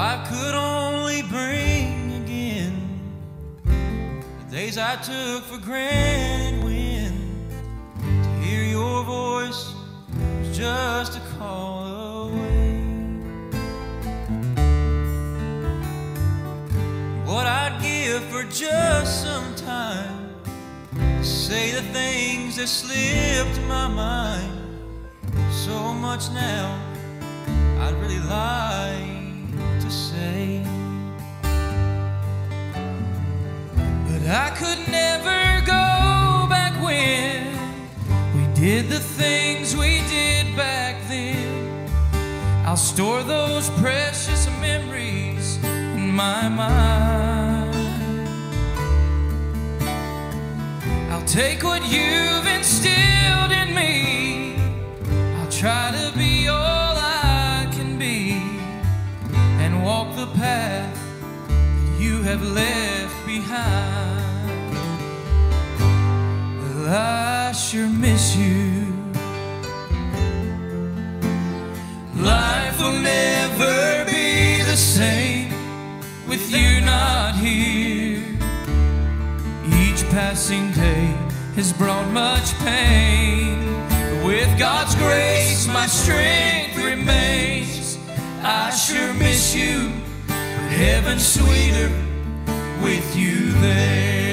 I could only bring again the days I took for granted, when to hear your voice was just a call away. What I'd give for just some time to say the things that slipped my mind. So much now I'd really like to say, but I could never go back when we did the things we did back then. I'll store those precious memories in my mind. I'll take what you've instilled in me. I'll try to be all I can be, and walk the path that you have left behind. Well, I sure miss you. Life will never be the same with you not here. Each passing day has brought much pain, but with God's grace my strength remains. I sure miss you, but heaven's sweeter with you there.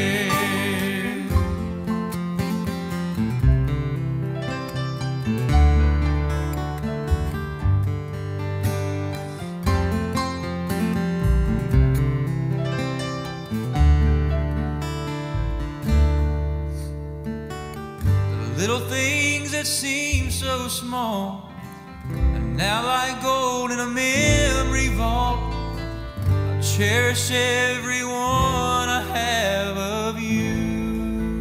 Little things that seem so small, and now like gold in a memory vault, I cherish every one I have of you.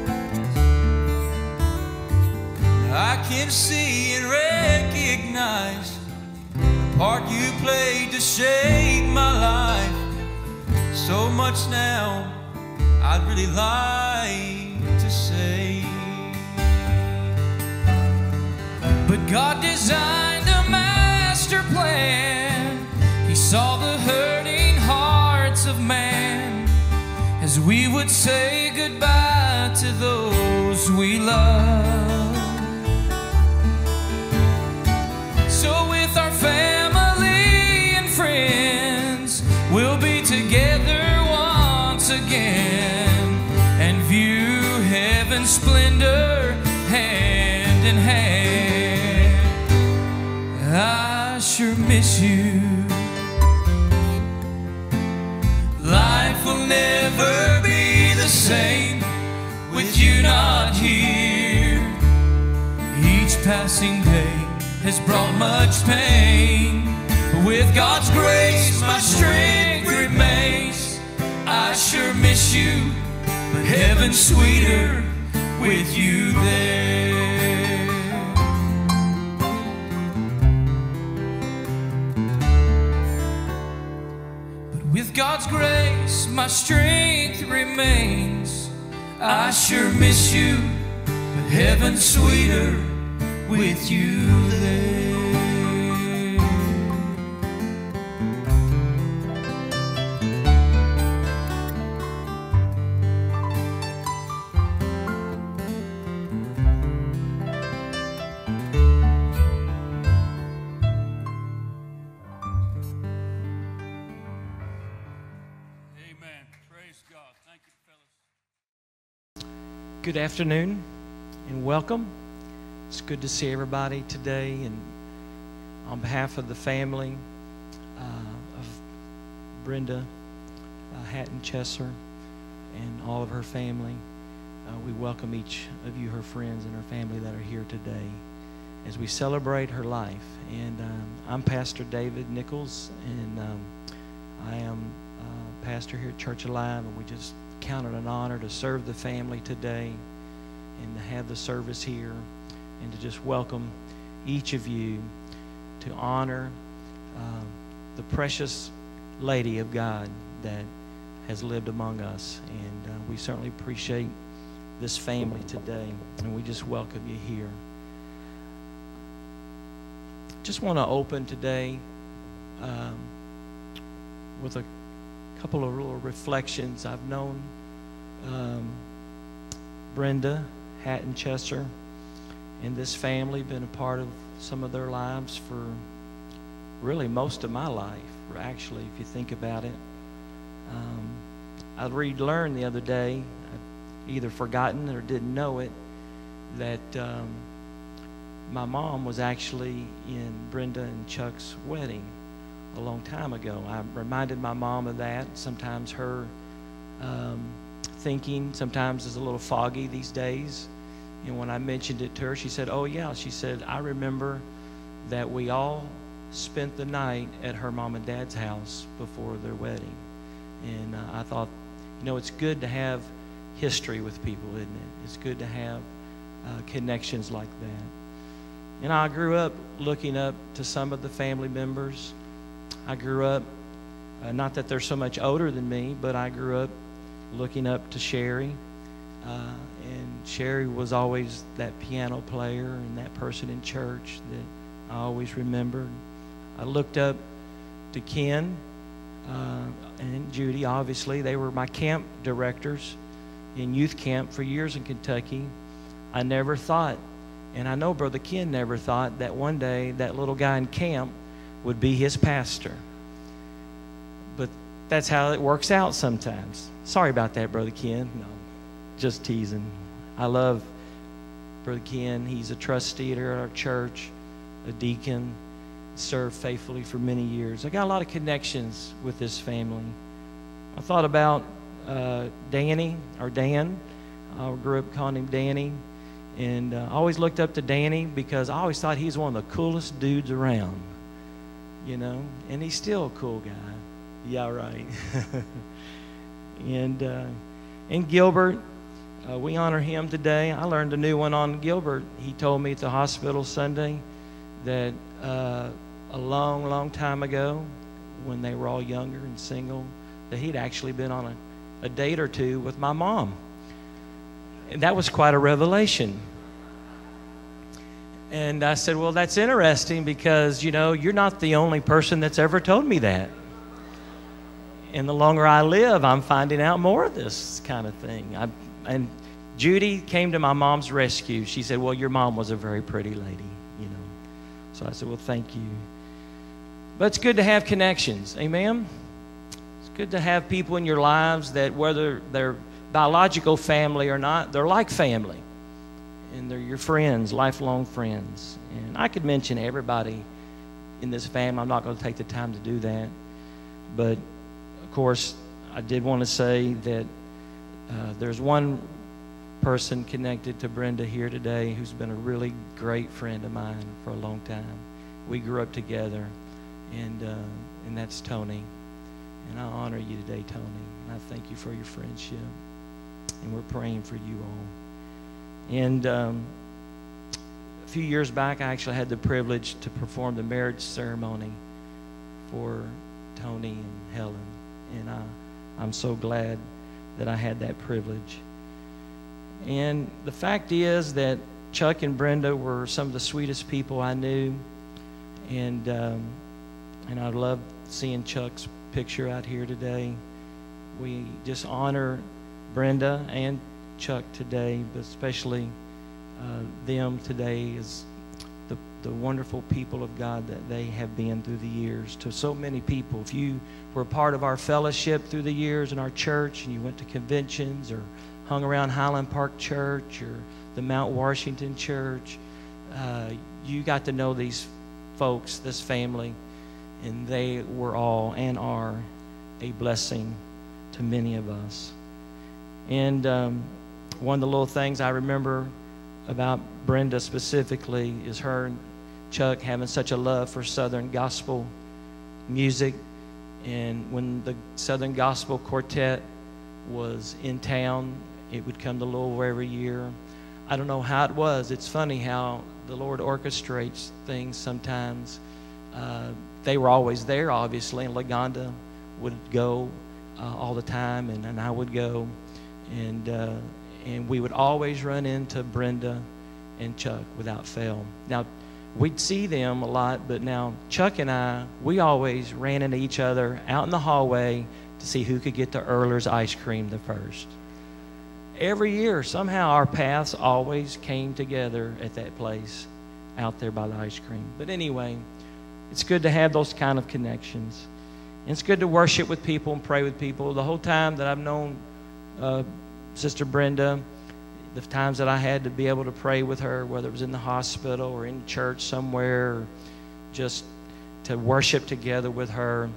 I can see and recognize the part you played to shape my life. So much now I'd really like to say, but God designed a master plan. He saw the hurting hearts of man as we would say goodbye to those we love. So with our family and friends, we'll be together once again and view heaven's splendor hand in hand. I sure miss you. Life will never be the same with you not here. Each passing day has brought much pain, but with God's grace my strength remains. I sure miss you, but heaven's sweeter with you there. With God's grace, my strength remains. I sure miss you, but heaven's sweeter with you there. Good afternoon and welcome. It's good to see everybody today, and on behalf of the family of Brenda Hatton Chesser and all of her family, we welcome each of you, her friends and her family that are here today as we celebrate her life. And I'm Pastor David Nichols, and I am pastor here at Church Alive, and we just count it an honor to serve the family today and to have the service here and to just welcome each of you to honor the precious lady of God that has lived among us. And we certainly appreciate this family today, and we just welcome you here. Just want to open today with a couple of little reflections. I've known Brenda, Hatton, Chester, and this family, been a part of some of their lives for really most of my life, actually, if you think about it. I learned the other day, I'd either forgotten or didn't know it, that my mom was actually in Brenda and Chuck's wedding a long time ago. I reminded my mom of that. Sometimes her thinking sometimes is a little foggy these days. And when I mentioned it to her, she said, "Oh yeah," she said, "I remember that we all spent the night at her mom and dad's house before their wedding." And I thought, it's good to have history with people, isn't it? It's good to have connections like that. And I grew up looking up to some of the family members. I grew up, not that they're so much older than me, but I grew up looking up to Sherry. And Sherry was always that piano player and that person in church that I always remembered. I looked up to Ken and Judy, obviously. They were my camp directors in youth camp for years in Kentucky. I never thought, and I know Brother Ken never thought, that one day that little guy in camp would be his pastor. But that's how it works out sometimes. Sorry about that, Brother Ken. No, just teasing. I love Brother Ken. He's a trustee at our church, a deacon, served faithfully for many years. I got a lot of connections with this family. I thought about Danny, or Dan. I grew up calling him Danny. And I always looked up to Danny because I always thought he was one of the coolest dudes around, and he's still a cool guy. Yeah, right. And Gilbert, we honor him today. I learned a new one on Gilbert. He told me at the hospital Sunday that a long, long time ago, when they were all younger and single, that he'd actually been on a date or two with my mom. And that was quite a revelation. And I said, well, that's interesting because, you're not the only person that's ever told me that. And the longer I live, I'm finding out more of this kind of thing. And Judy came to my mom's rescue. She said, well, your mom was a very pretty lady, So I said, well, thank you. But it's good to have connections. Amen? It's good to have people in your lives that, whether they're biological family or not, they're like family. And they're your friends, lifelong friends. And I could mention everybody in this family. I'm not going to take the time to do that. But, of course, I did want to say that there's one person connected to Brenda here today who's been a really great friend of mine for a long time. We grew up together, and that's Tony. And I honor you today, Tony. And I thank you for your friendship. And we're praying for you all. And a few years back, I actually had the privilege to perform the marriage ceremony for Tony and Helen. And I'm so glad that I had that privilege. And the fact is that Chuck and Brenda were some of the sweetest people I knew. And I love seeing Chuck's picture out here today. We just honor Brenda and Chuck today, but especially them today as the wonderful people of God that they have been through the years to so many people. If you were part of our fellowship through the years in our church and you went to conventions or hung around Highland Park Church or the Mount Washington Church, you got to know these folks, this family, and they were all and are a blessing to many of us. And one of the little things I remember about Brenda specifically is her and Chuck having such a love for Southern gospel music. And when the Southern Gospel Quartet was in town, it would come to Louisville every year. I don't know how it was. It's funny how the Lord orchestrates things sometimes. They were always there, obviously, and Lagonda would go all the time, and I would go. And we would always run into Brenda and Chuck without fail. Now, we'd see them a lot, but now Chuck and I, we always ran into each other out in the hallway to see who could get to Earler's ice cream the first. Every year, somehow our paths always came together at that place out there by the ice cream. But anyway, it's good to have those kind of connections. And it's good to worship with people and pray with people. The whole time that I've known Sister Brenda, the times that I had to be able to pray with her, whether it was in the hospital or in church somewhere, or just to worship together with her,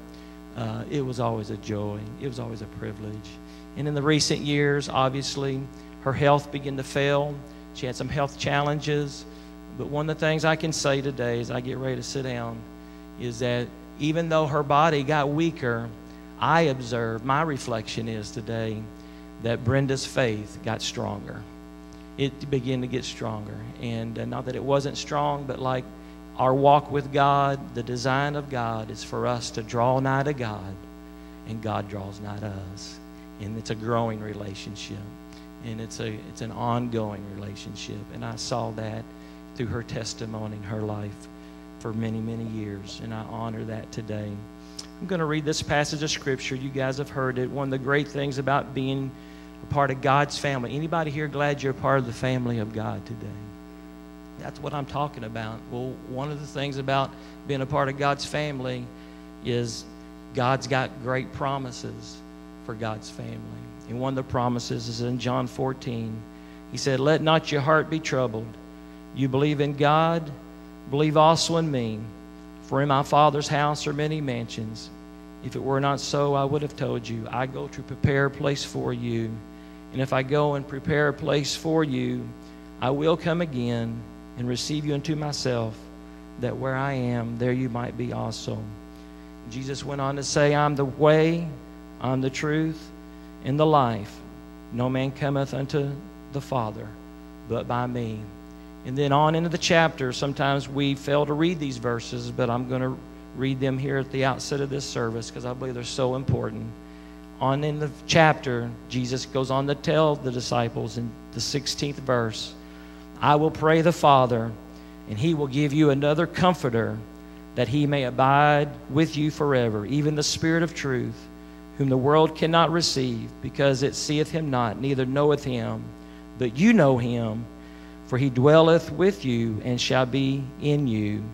it was always a joy. It was always a privilege. And in the recent years, obviously, her health began to fail. She had some health challenges. But one of the things I can say today as I get ready to sit down is that even though her body got weaker, I observed, my reflection is today, that Brenda's faith got stronger. It began to get stronger. And not that it wasn't strong, but like our walk with God, the design of God is for us to draw nigh to God, and God draws nigh to us. And it's a growing relationship, and it's an ongoing relationship. And I saw that through her testimony in her life for many, many years, and I honor that today. I'm going to read this passage of Scripture. You guys have heard it. One of the great things about being a part of God's family. Anybody here glad you're a part of the family of God today? That's what I'm talking about. Well, one of the things about being a part of God's family is God's got great promises for God's family. And one of the promises is in John 14. He said, "Let not your heart be troubled. You believe in God, believe also in me. For in my Father's house are many mansions. If it were not so, I would have told you. I go to prepare a place for you. And if I go and prepare a place for you, I will come again and receive you unto myself, that where I am, there you might be also." Jesus went on to say, "I'm the way, I'm the truth, and the life. No man cometh unto the Father but by me." And then on into the chapter, sometimes we fail to read these verses, but I'm going to read them here at the outset of this service because I believe they're so important. On in the chapter, Jesus goes on to tell the disciples in the 16th verse, "I will pray the Father, and he will give you another comforter, that he may abide with you forever, even the Spirit of truth, whom the world cannot receive, because it seeth him not, neither knoweth him. But you know him, for he dwelleth with you and shall be in you."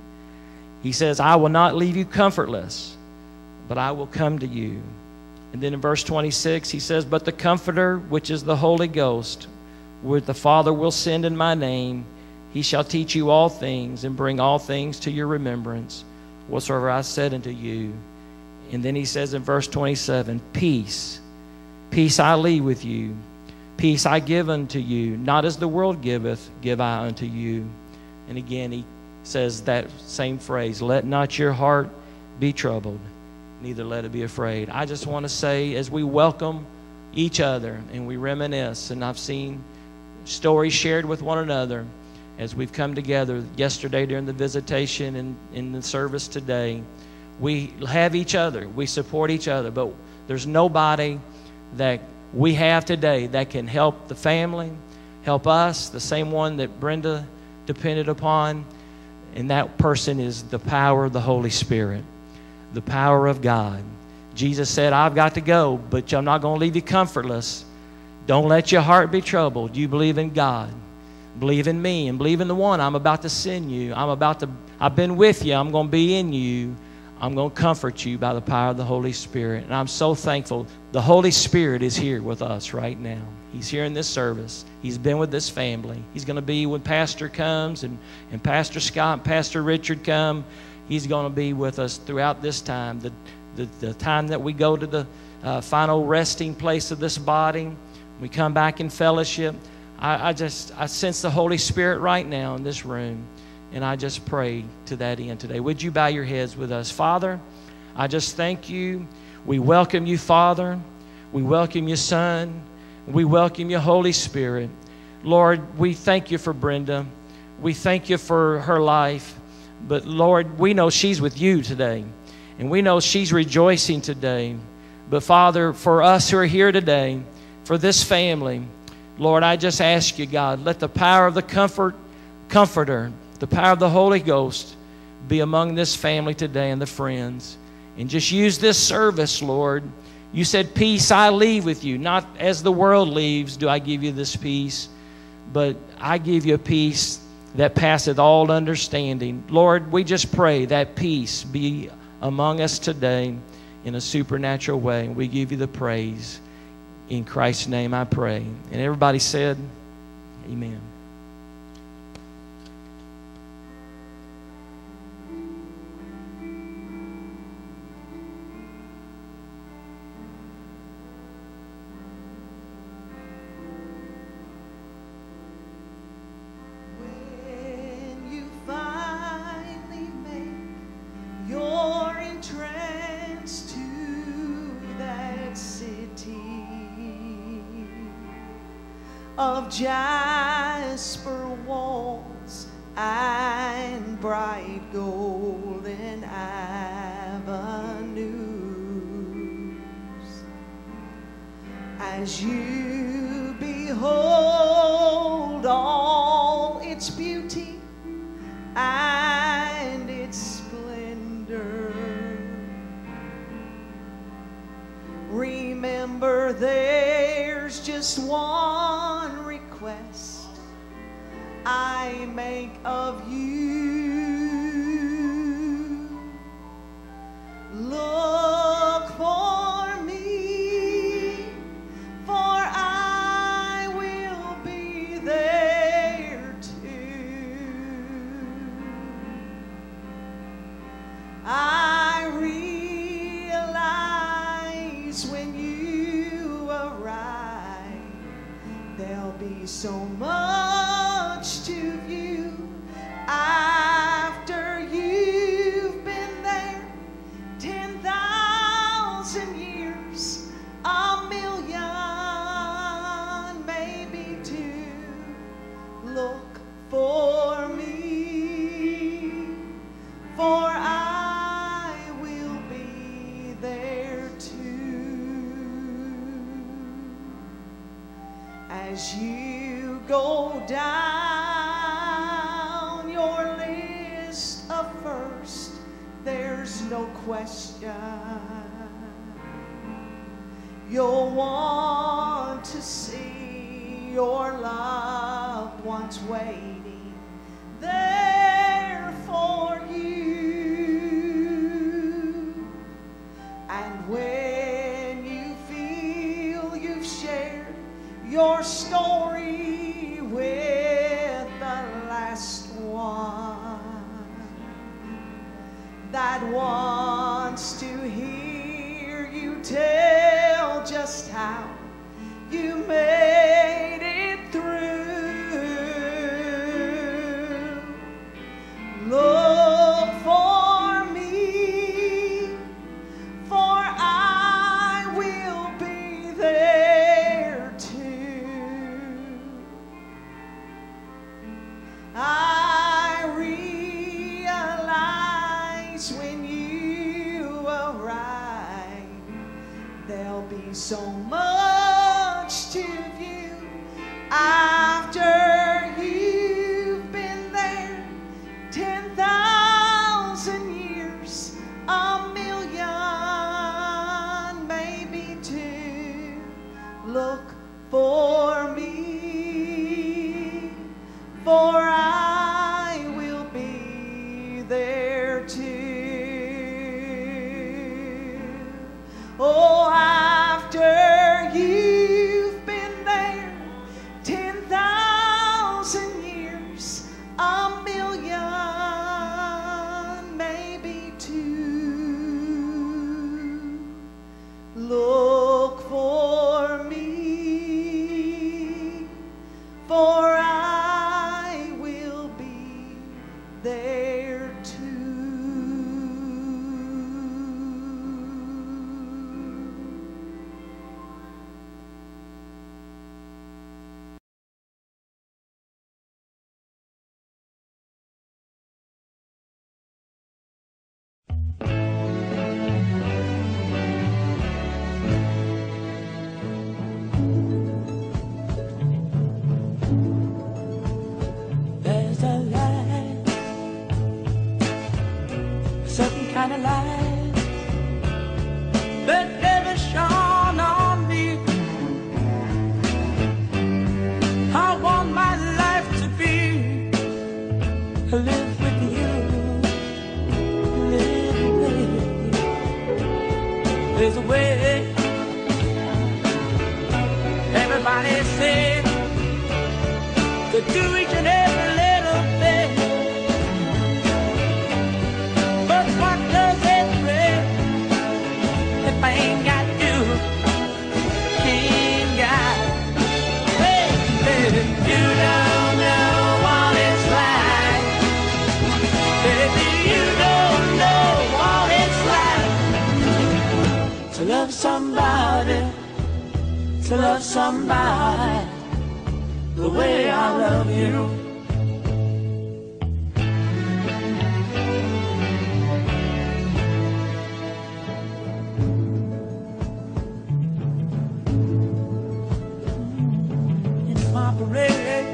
He says, "I will not leave you comfortless, but I will come to you." And then in verse 26, he says, "But the Comforter, which is the Holy Ghost, which the Father will send in my name, he shall teach you all things, and bring all things to your remembrance, whatsoever I said unto you." And then he says in verse 27, "Peace, peace I leave with you. Peace I give unto you. Not as the world giveth, give I unto you." And again he says that same phrase, "Let not your heart be troubled, neither let it be afraid." I just want to say, as we welcome each other and we reminisce, and I've seen stories shared with one another as we've come together yesterday during the visitation and in the service today, we have each other, we support each other, but there's nobody that we have today that can help the family, help us, the same one that Brenda depended upon, and that person is the power of the Holy Spirit, the power of God. Jesus said, "I've got to go, but I'm not going to leave you comfortless. Don't let your heart be troubled. You believe in God. Believe in me and believe in the one I'm about to send you. I've been with you. I'm going to be in you. I'm going to comfort you by the power of the Holy Spirit." And I'm so thankful. The Holy Spirit is here with us right now. He's here in this service. He's been with this family. He's going to be when Pastor comes and Pastor Scott and Pastor Richard come. He's going to be with us throughout this time. The time that we go to the final resting place of this body, we come back in fellowship. I sense the Holy Spirit right now in this room. And I just pray to that end today. Would you bow your heads with us? Father, I just thank you. We welcome you, Father. We welcome you, Son. We welcome you, Holy Spirit. Lord, we thank you for Brenda. We thank you for her life. But Lord, we know she's with you today. And we know she's rejoicing today. But Father, for us who are here today, for this family, Lord, I just ask you, God, let the power of the Comforter the power of the Holy Ghost be among this family today and the friends. And just use this service, Lord. You said, peace I leave with you. Not as the world leaves do I give you this peace, but I give you a peace that passeth all understanding. Lord, we just pray that peace be among us today in a supernatural way. We give you the praise. In Christ's name I pray. And everybody said, amen. Of jasper walls and bright golden avenues, as you behold all its beauty and its splendor, remember there's just one request I make of you. Look for me, for I will be there too. I realize when you arrive, there'll be so much to view after you've been there 10,000 years, a million, maybe two. Look for me, for I will be there too. As you go down your list of first, there's no question you'll want to see your loved ones waiting there for you. And when you feel you've shared your story with the last one that wants to hear you tell just how you made it through, look for me, for I will be there too. I realize when you arrive, there'll be so much to view after you've been there 10,000 years, a million, maybe two. Look for me, for I will be there too. Oh, after you've been there 10,000 kind of light that never shone on me. I want my life to be live with you, live with you. There's a way. Everybody said to do each and every little thing, but what does it bring if I ain't got you? Ain't got, baby, you don't know what it's like. Baby, you don't know what it's like to love somebody, to love somebody the way I love you. In my parade,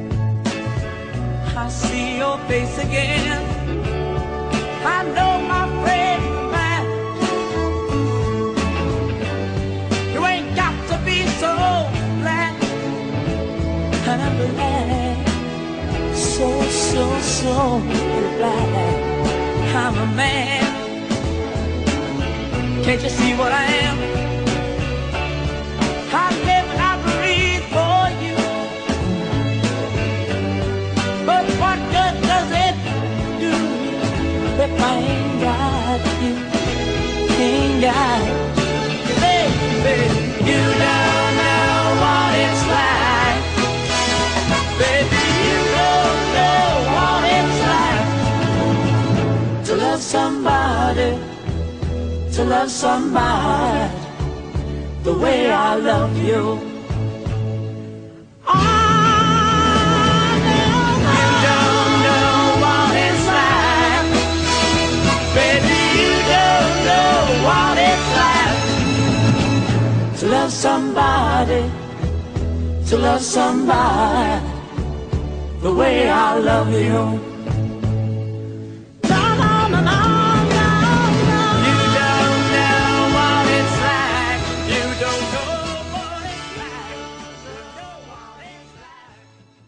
I see your face again. I know my friend man, you ain't got to be so black. I'm black, so black. I'm a man. Can't you see what I am? I live and I breathe for you. But what good does it do if I ain't got you? Ain't got you, baby. You don't know what it's like. Baby, you don't know what it's like to love somebody, to love somebody the way I love you. Oh, no, you don't know what it's like. Baby, you don't know what it's like to love somebody, to love somebody the way I love you. No, no, no, no, no, no. You don't know what it's like. You don't know what it's like. You know what it's like.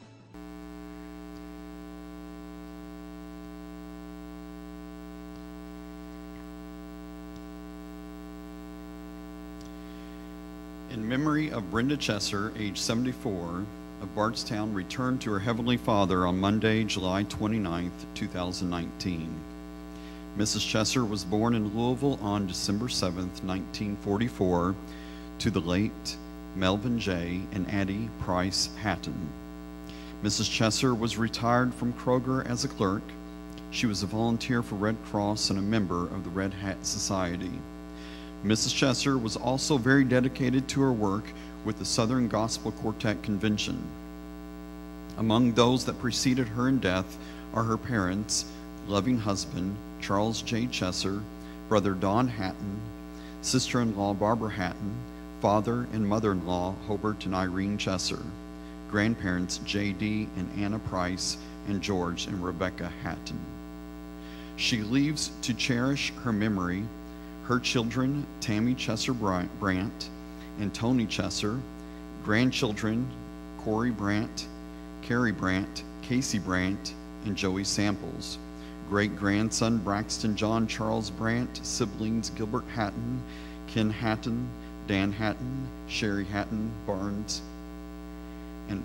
In memory of Brenda Chesser, age 74, of Bardstown, returned to her Heavenly Father on Monday, July 29th, 2019. Mrs. Chesser was born in Louisville on December 7th, 1944, to the late Melvin J. and Addie Price Hatton. Mrs. Chesser was retired from Kroger as a clerk. She was a volunteer for Red Cross and a member of the Red Hat Society. Mrs. Chesser was also very dedicated to her work with the Southern Gospel Quartet Convention. Among those that preceded her in death are her parents, loving husband, Charles J. Chesser, brother Don Hatton, sister-in-law Barbara Hatton, father and mother-in-law Hobart and Irene Chesser, grandparents J.D. and Anna Price, and George and Rebecca Hatton. She leaves to cherish her memory her children, Tammy Chesser Brandt and Tony Chesser, grandchildren, Corey Brandt, Carrie Brandt, Casey Brandt, and Joey Samples, great-grandson Braxton John Charles Brandt, siblings Gilbert Hatton, Ken Hatton, Dan Hatton, Sherry Hatton, Barnes. And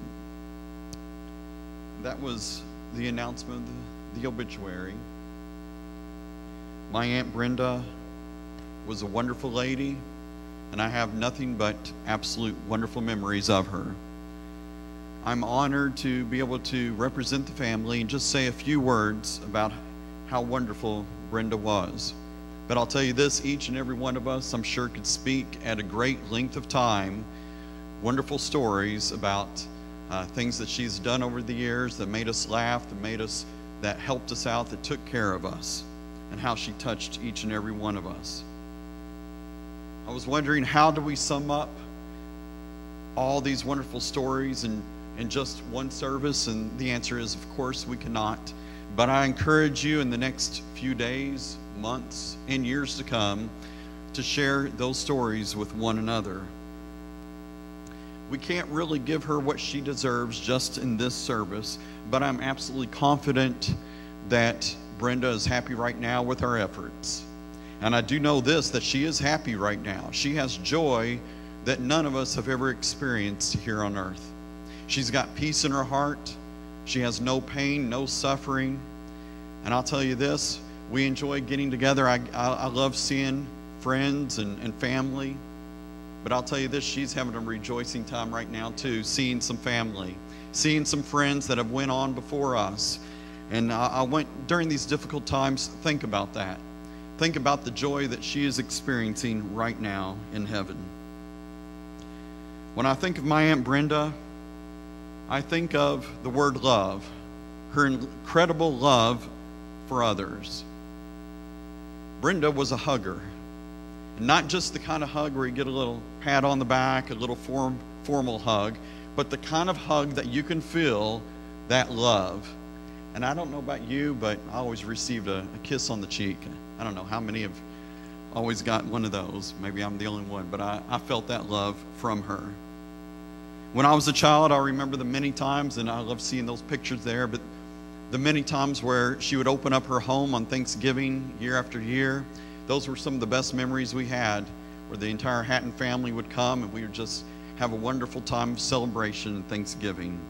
that was the announcement of the obituary. My Aunt Brenda was a wonderful lady, and I have nothing but absolute wonderful memories of her. I'm honored to be able to represent the family and just say a few words about how wonderful Brenda was. But I'll tell you this, each and every one of us, I'm sure, could speak at a great length of time, wonderful stories about things that she's done over the years that made us laugh, that helped us out, that took care of us, and how she touched each and every one of us. I was wondering, how do we sum up all these wonderful stories in just one service? And the answer is, of course, we cannot. But I encourage you in the next few days, months, and years to come to share those stories with one another. We can't really give her what she deserves just in this service, but I'm absolutely confident that Brenda is happy right now with her efforts. And I do know this, that she is happy right now. She has joy that none of us have ever experienced here on earth. She's got peace in her heart. She has no pain, no suffering. And I'll tell you this, we enjoy getting together. I love seeing friends and family. But I'll tell you this, she's having a rejoicing time right now too, seeing some family, seeing some friends that have went on before us. And I want, during these difficult times, think about that. Think about the joy that she is experiencing right now in heaven. When I think of my Aunt Brenda, I think of the word love, her incredible love for others. Brenda was a hugger. And not just the kind of hug where you get a little pat on the back, a little formal hug, but the kind of hug that you can feel that love. And I don't know about you, but I always received a kiss on the cheek. I don't know how many have always got one of those. Maybe I'm the only one, but I felt that love from her. When I was a child, I remember the many times, and I love seeing those pictures there, but the many times where she would open up her home on Thanksgiving year after year. Those were some of the best memories we had, where the entire Hatton family would come and we would just have a wonderful time of celebration and Thanksgiving.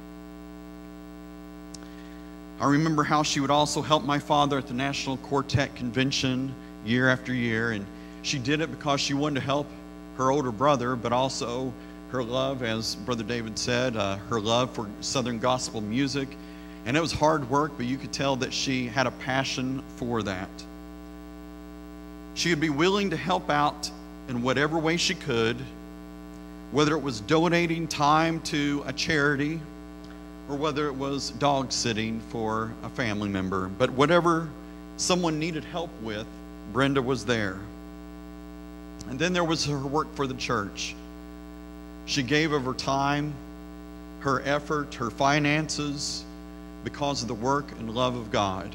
I remember how she would also help my father at the National Quartet Convention year after year, and she did it because she wanted to help her older brother, but also her love, as Brother David said, her love for Southern gospel music. And it was hard work, but you could tell that she had a passion for that. She would be willing to help out in whatever way she could, whether it was donating time to a charity or whether it was dog sitting for a family member. But whatever someone needed help with, Brenda was there. And then there was her work for the church. She gave of her time, her effort, her finances, because of the work and love of God.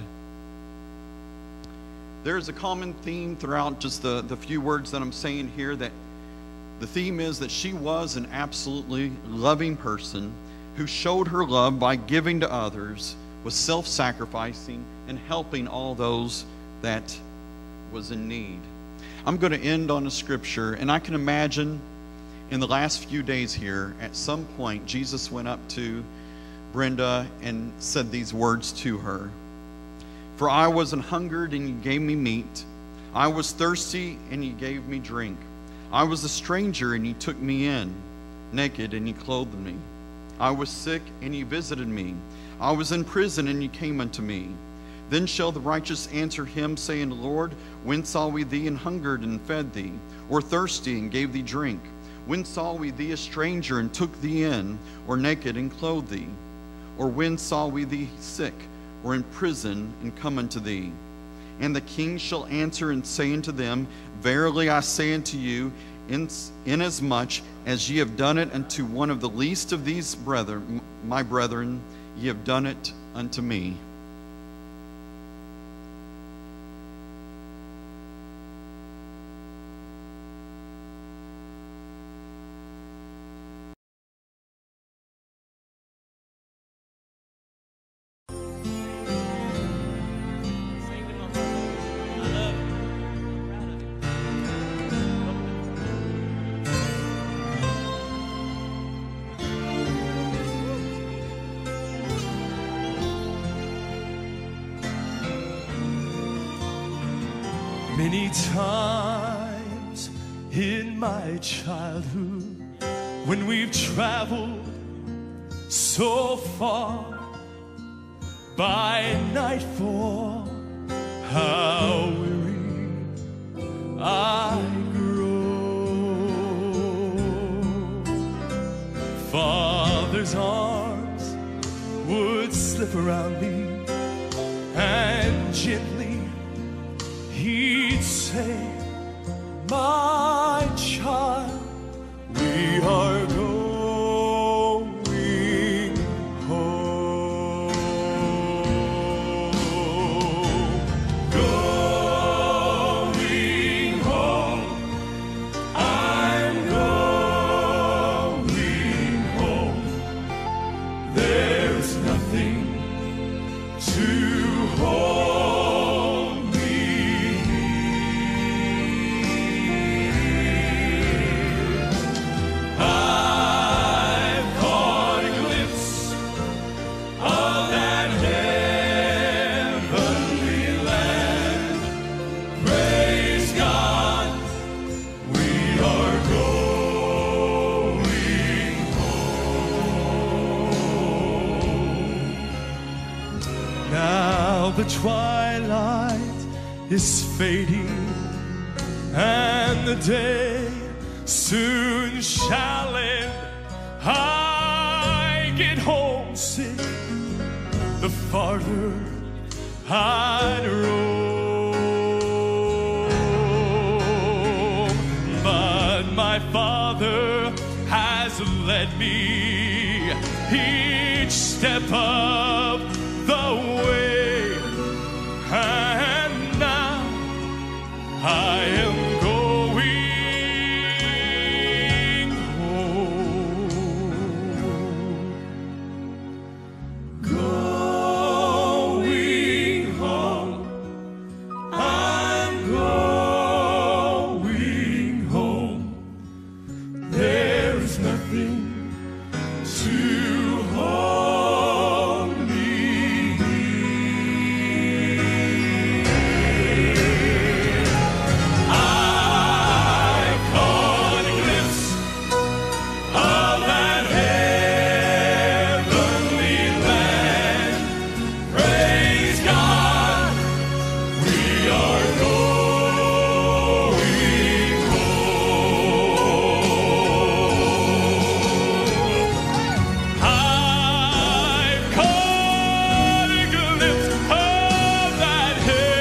There's a common theme throughout just the few words that I'm saying here, that the theme is that she was an absolutely loving person who showed her love by giving to others, was self-sacrificing and helping all those that was in need. I'm going to end on a scripture, and I can imagine in the last few days here, at some point, Jesus went up to Brenda and said these words to her. For I was an hungered, and you gave me meat. I was thirsty, and you gave me drink. I was a stranger, and you took me in. Naked, and you clothed me. I was sick, and you visited me. I was in prison, and you came unto me. Then shall the righteous answer him, saying, Lord, when saw we thee an hungered, and fed thee? Or thirsty, and gave thee drink? When saw we thee a stranger, and took thee in? Or naked, and clothed thee? Or when saw we thee sick, or in prison, and come unto thee? And the king shall answer and say unto them, Verily I say unto you, inasmuch as ye have done it unto one of the least of these brethren, my brethren, ye have done it unto me. Many times in my childhood, when we've traveled so far, by nightfall, how weary I grow. Father's arms would slip around me, and gently He'd say, my child, we are going home. the twilight is fading, and the day soon shall end. I get homesick the farther I'd roam, but my Father has led me each step of the way, and now I am going home. Going home. I'm going home. There's nothing to hold me here. I caught a glimpse of that heavenly land. Praise God, we are going home. I've caught a glimpse of that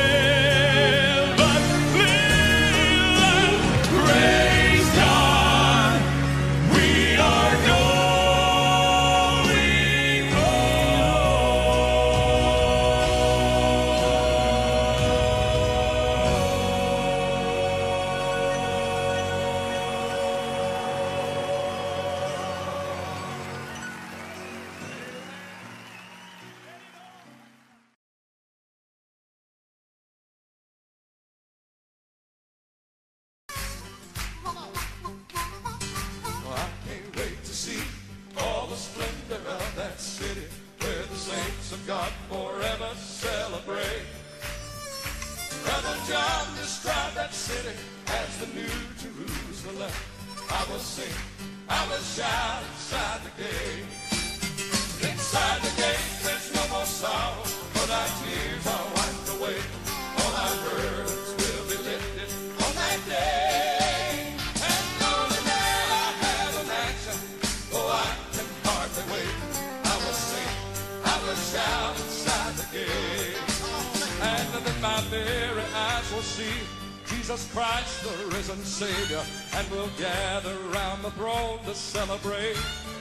heavenly land. Praise God, we are going Well, I can't wait to see all the splendor of that city where the saints of God forever celebrate. Brother John described that city as the New Jerusalem. I will sing, I will shout inside the gate. Inside the gate there's no more sorrow, for thy tears are wiped away. All thy burdens will be lifted on that day. And knowing that I have a mansion, oh, I can hardly wait. I will sing, I will shout inside the gate. And then my very eyes will see Jesus Christ, the risen Savior, and we'll gather round the throne to celebrate.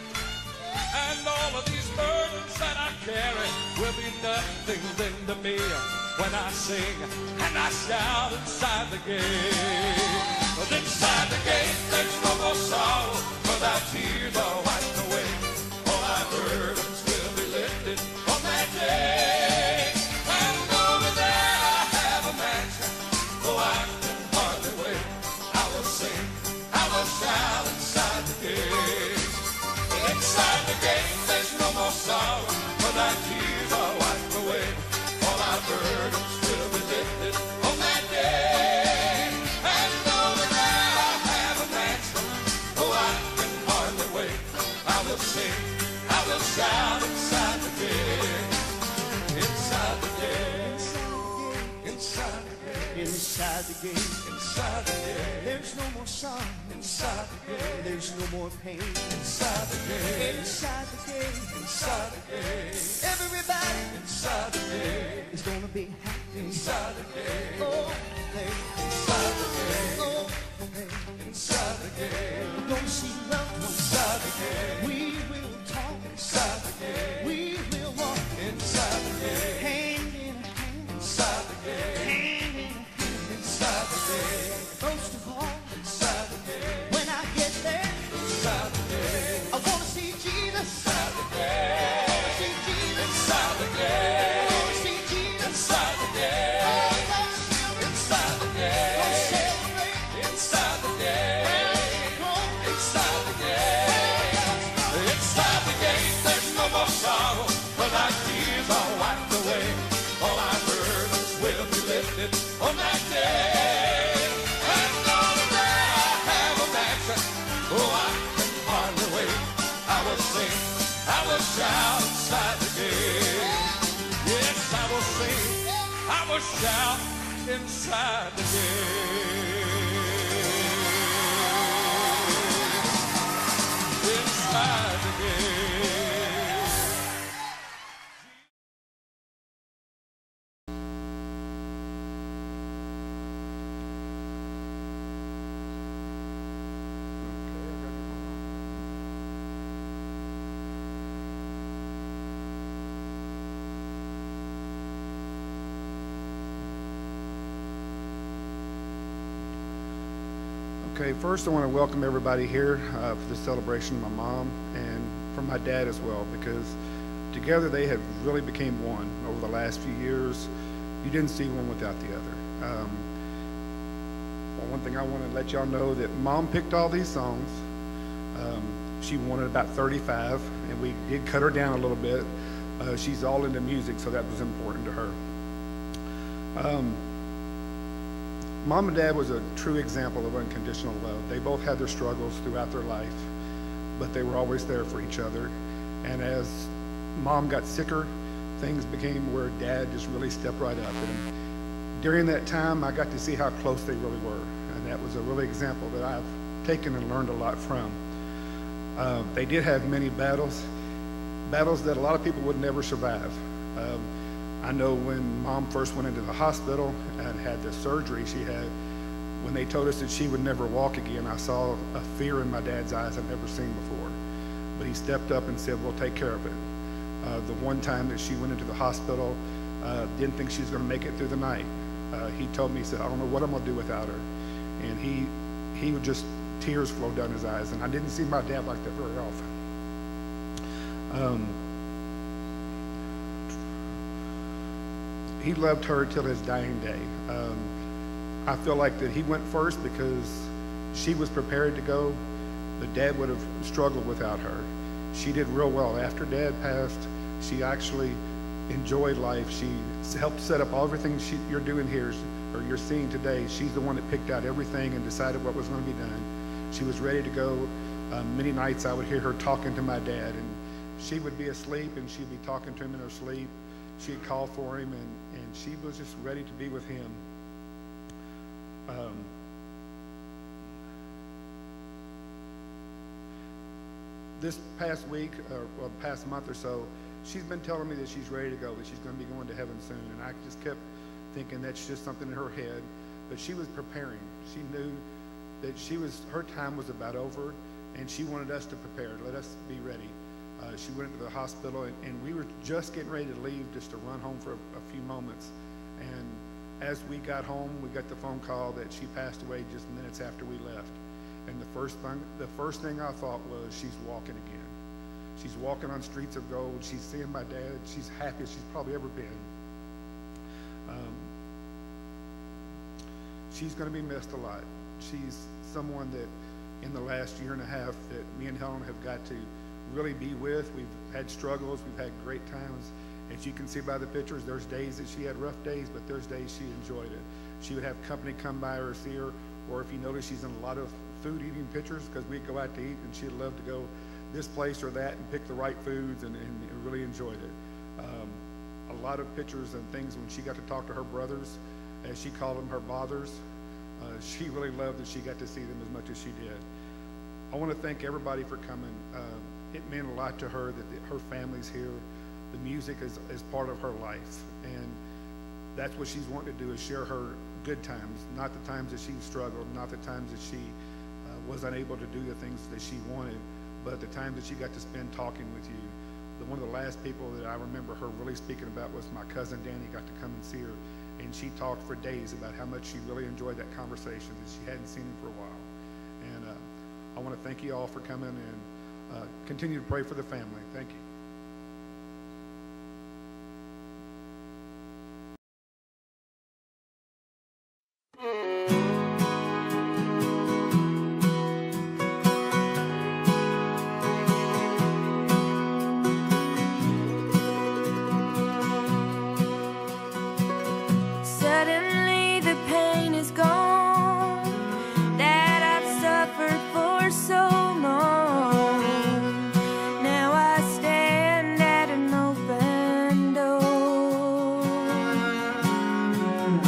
And all of these burdens that I carry will be nothing then to me when I sing and I shout inside the gate. But inside the gate there's no more sorrow, for thy tears are wiped away. All thy burdens will be lifted on that day. And over there I have a mansion, though I can hardly wait. I will sing, I will shout inside the gate. Inside the gate there's no more sorrow, for thy tears are wiped away. All thy burdens will be lifted on that day. And over there I have a mansion, though I can hardly wait. I will sing, I will shout inside the gate. Inside the gate, inside the gate, inside the gate, inside the gate. There's no more sorrow. Inside the gate, there's no more pain. Inside the gate, inside the gate, inside the gate. Everybody inside the gate is gonna be happy. Inside the gate, oh, hey, inside the gate, oh, hey, inside the gate. We're gonna see loved ones inside the gate. We will talk inside the gate. We will walk inside the gate. Hand in hand inside the gate. Hand in hand inside the gate. Most of all inside the gate. When I get there inside the gate, I wanna see Jesus inside the gate. I wanna see Jesus inside the gate. I wanna see Jesus inside the gate. Inside the gate. doubt inside the gate. Inside the gate. Okay, first I want to welcome everybody here for the celebration of my mom and for my dad as well, because together they have really became one over the last few years. You didn't see one without the other. Well, one thing I want to let y'all know that Mom picked all these songs. She wanted about 35, and we did cut her down a little bit. She's all into music, so that was important to her. Mom and Dad was a true example of unconditional love. They both had their struggles throughout their life, but they were always there for each other. And as Mom got sicker, things became where Dad just really stepped right up. And during that time, I got to see how close they really were. And that was a really example that I've taken and learned a lot from. They did have many battles that a lot of people would never survive. I know when Mom first went into the hospital and had the surgery she had, when they told us that she would never walk again, I saw a fear in my dad's eyes I'd never seen before. But he stepped up and said, we'll take care of it. The one time that she went into the hospital, didn't think she was going to make it through the night. He told me, he said, I don't know what I'm going to do without her. And he would just, tears flowed down his eyes. And I didn't see my dad like that very often. He loved her till his dying day. I feel like that he went first because she was prepared to go, but Dad would have struggled without her. She did real well. After Dad passed, she actually enjoyed life. She helped set up everything you're doing here, or you're seeing today. She's the one that picked out everything and decided what was going to be done. She was ready to go. Many nights I would hear her talking to my dad, and she would be asleep and she'd be talking to him in her sleep. She'd call for him, and she was just ready to be with him. This past week, or well, past month or so, she's been telling me that she's ready to go, that she's going to be going to heaven soon. And I just kept thinking that's just something in her head. But she was preparing. She knew that her time was about over, and she wanted us to prepare, let us be ready. She went into the hospital, and we were just getting ready to leave, just to run home for a few moments. And as we got home, we got the phone call that she passed away just minutes after we left. And the first thing I thought was, she's walking again. She's walking on streets of gold. She's seeing my dad. She's happy as she's probably ever been. She's going to be missed a lot. She's someone that in the last year and a half that me and Helen have got to really be with. We've had struggles. We've had great times. As you can see by the pictures, there's days that she had rough days, but there's days she enjoyed it. She would have company come by her or see her, or if you notice, she's in a lot of food eating pictures because we'd go out to eat, and she'd love to go this place or that and pick the right foods and really enjoyed it. A lot of pictures and things when she got to talk to her brothers, as she called them, her bothers. She really loved that she got to see them as much as she did. I want to thank everybody for coming. It meant a lot to her that her family's here. The music is part of her life, and that's what she's wanting to do, is share her good times, not the times that she struggled, not the times that she was unable to do the things that she wanted, but the times that she got to spend talking with you. One of the last people that I remember her really speaking about was my cousin Danny. Got to come and see her, and she talked for days about how much she really enjoyed that conversation, that she hadn't seen him for a while. And I want to thank you all for coming, and continue to pray for the family. Thank you. Suddenly the pain is gone that I've suffered for so long. Now I stand at an open door.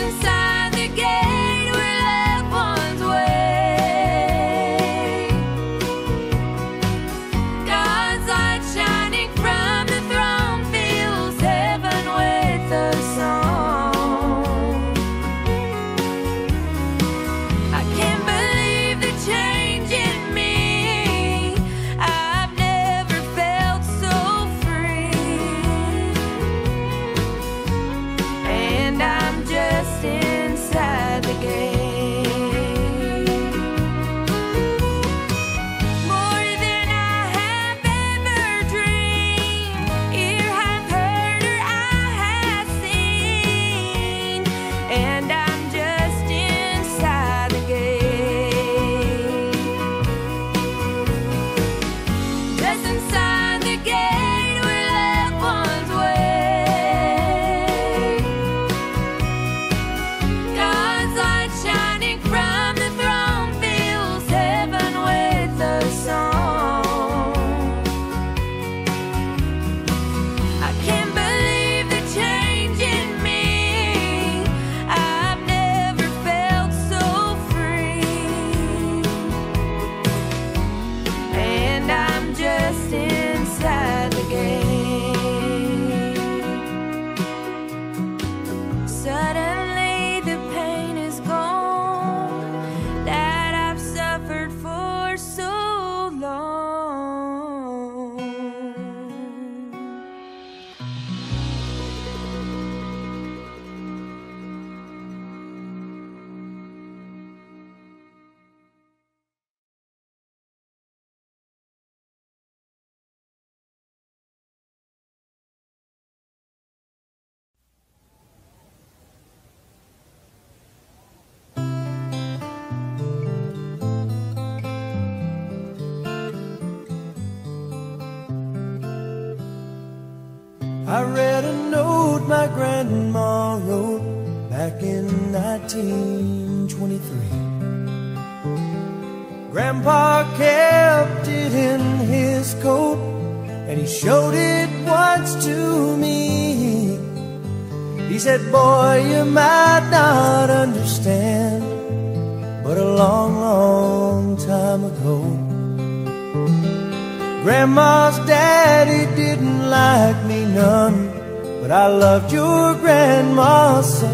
inside the gate where loved ones wait. God's light shining from the throne fills heaven with a song. I can't believe the change in me. I've never felt so free. And I'm just inside the gate. More than I have ever dreamed, ear have heard or eye have seen. And I'm just inside the gate. Just inside the gate where loved ones wait. God's light shining from the throne fills heaven with a song. I can't believe the change in me. I've never felt so free. And I'm just inside the gate. Suddenly the pain is gone that I've suffered for so long. I read a note my grandma wrote back in 1923. Grandpa kept it in his coat, and he showed it once to me. He said, boy, you might not understand, but a long, long time ago, Grandma's daddy didn't like me none, but I loved your grandma so.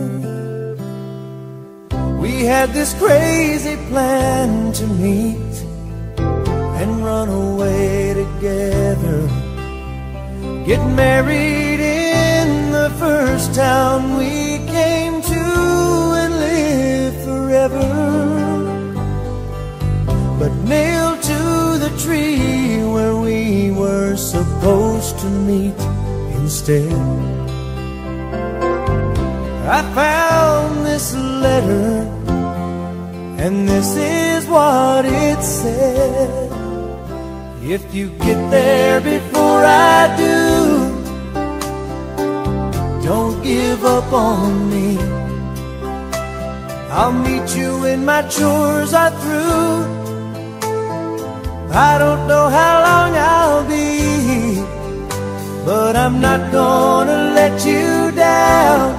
We had this crazy plan to meet and run away together, get married in the first town we came to and live forever. But nailed to the tree where we were supposed to meet instead, I found this letter, and this is what it said. If you get there before I do, don't give up on me. I'll meet you when my chores are through. I don't know how long I'll be, but I'm not gonna let you down.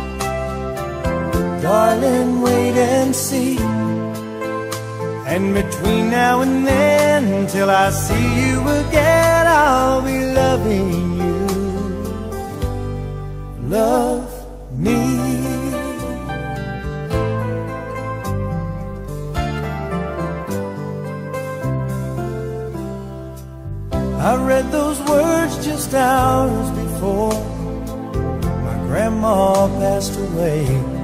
Darling, wait and see. And between now and then, till I see you again, I'll be loving you. Love me. I read those words just hours before my grandma passed away,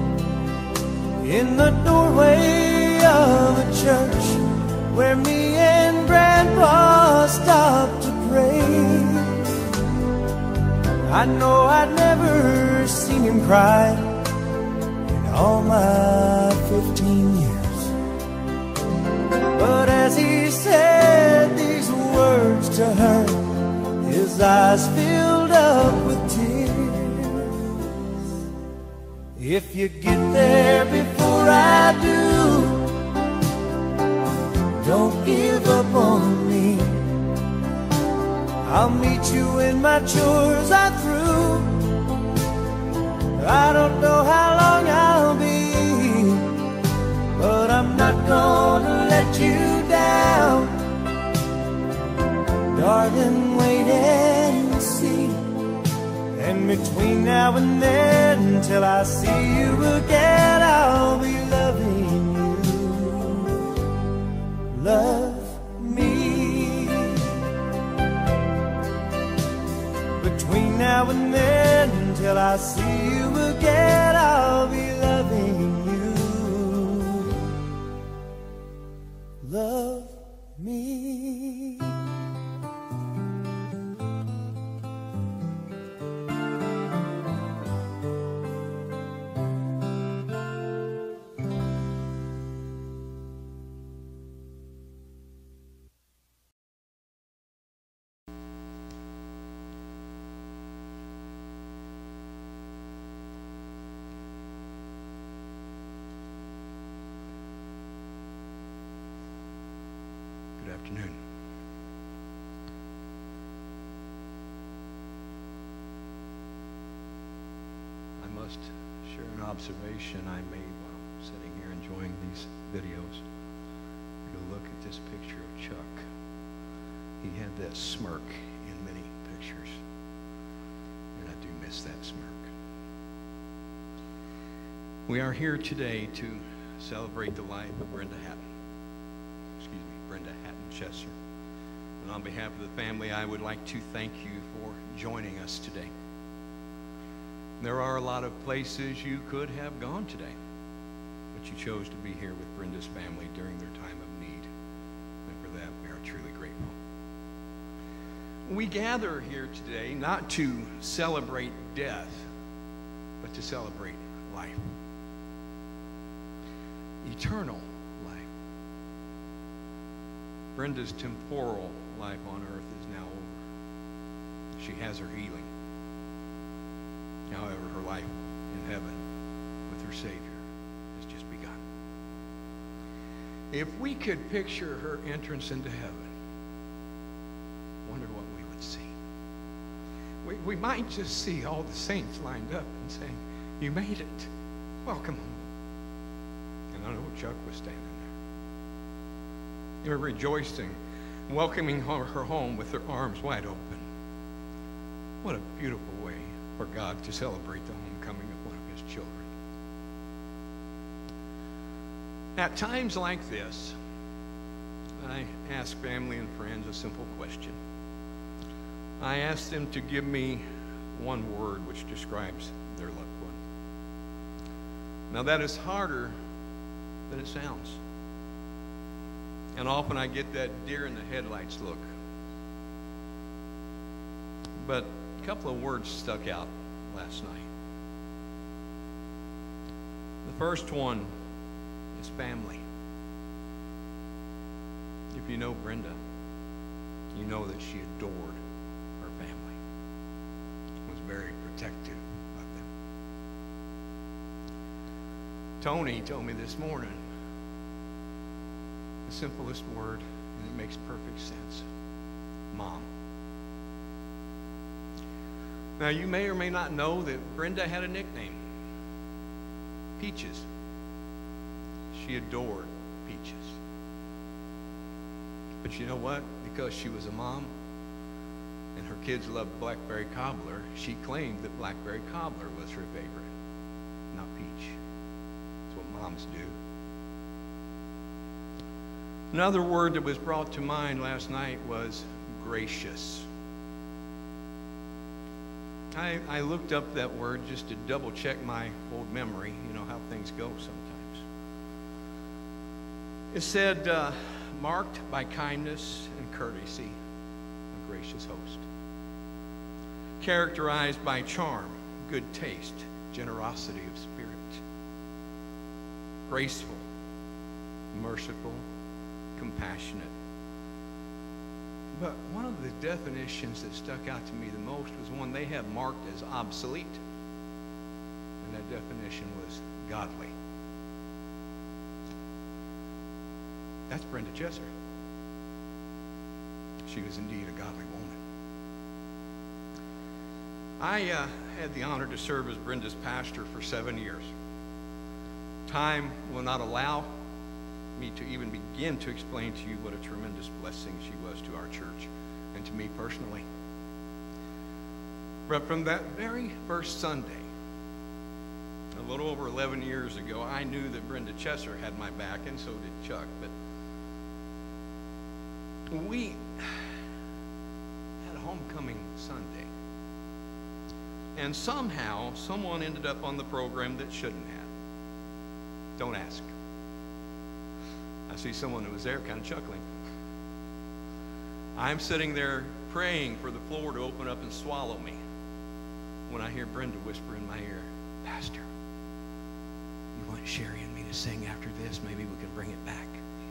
in the doorway of a church where me and Grandpa stopped to pray. I know I'd never seen him cry in all my 15 years, but as he said these words to her, his eyes filled up with tears. If you get there before I do, don't give up on me. I'll meet you when my chores are through. I don't know how long Between now and then, till I see you again, I'll be loving you. Love me. Between now and then, till I see you again, I'll be loving you. Love me. Good afternoon. I must share an observation I made while sitting here enjoying these videos. If you look at this picture of Chuck, he had that smirk in many pictures, and I do miss that smirk. We are here today to celebrate the life of Brenda Chesser. And on behalf of the family, I would like to thank you for joining us today. There are a lot of places you could have gone today, but you chose to be here with Brenda's family during their time of need. And for that, we are truly grateful. We gather here today not to celebrate death, but to celebrate life. Eternal life. Brenda's temporal life on earth is now over. She has her healing. However, her life in heaven with her Savior has just begun. If we could picture her entrance into heaven, wonder what we would see. We might just see all the saints lined up and saying, "You made it. Welcome home." And I know Chuck was standing there. They were rejoicing, welcoming her home with their arms wide open. What a beautiful way for God to celebrate the homecoming of one of his children. At times like this, I ask family and friends a simple question. I ask them to give me one word which describes their loved one. Now that is harder than it sounds. And often I get that deer in the headlights look. But a couple of words stuck out last night. The first one is family. If you know Brenda, you know that she adored her family, was very protective of them. Tony told me this morning, the simplest word, and it makes perfect sense. Mom. Now, you may or may not know that Brenda had a nickname, Peaches. She adored Peaches. But you know what? Because she was a mom and her kids loved blackberry cobbler, she claimed that blackberry cobbler was her favorite, not Peach. That's what moms do. Another word that was brought to mind last night was gracious. I looked up that word just to double check my old memory, you know how things go sometimes. It said, marked by kindness and courtesy, a gracious host. Characterized by charm, good taste, generosity of spirit. Graceful, merciful, compassionate. But one of the definitions that stuck out to me the most was one they have marked as obsolete. And that definition was godly. That's Brenda Chesser. She was indeed a godly woman. I had the honor to serve as Brenda's pastor for 7 years. Time will not allow me to even begin to explain to you what a tremendous blessing she was to our church and to me personally. But from that very first Sunday, a little over 11 years ago, I knew that Brenda Chesser had my back, and so did Chuck. But we had homecoming Sunday. And somehow, someone ended up on the program that shouldn't have. Don't ask. I see someone who was there kind of chuckling. I'm sitting there praying for the floor to open up and swallow me when I hear Brenda whisper in my ear, "Pastor, you want Sherry and me to sing after this? Maybe we can bring it back."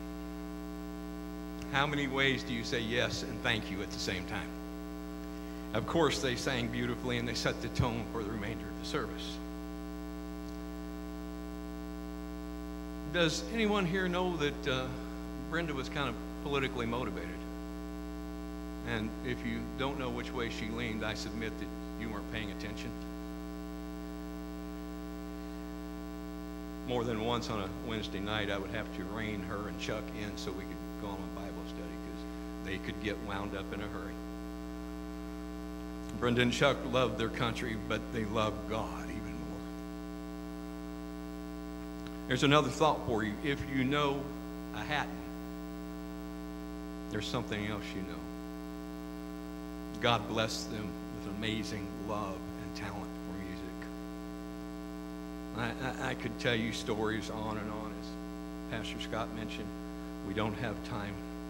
How many ways do you say yes and thank you at the same time? Of course, they sang beautifully and they set the tone for the remainder of the service. Does anyone here know that Brenda was kind of politically motivated? And if you don't know which way she leaned, I submit that you weren't paying attention. More than once on a Wednesday night, I would have to rein her and Chuck in so we could go on a Bible study because they could get wound up in a hurry. Brenda and Chuck loved their country, but they loved God even more. There's another thought for you. If you know a Hatton, there's something else you know. God blessed them with amazing love and talent for music. I could tell you stories on and on. As Pastor Scott mentioned, we don't have time.